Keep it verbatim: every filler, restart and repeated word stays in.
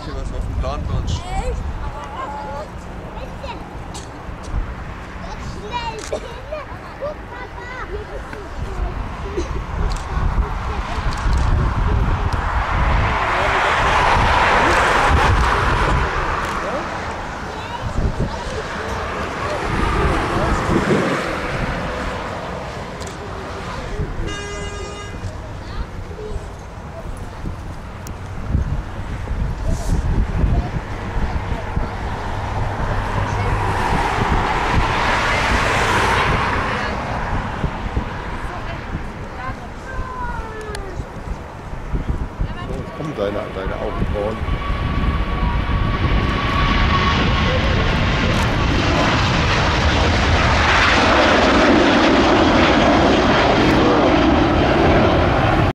bisschen was auf dem Plan bei uns steht. Echt? Schnell, Kinder! Guck, Papa!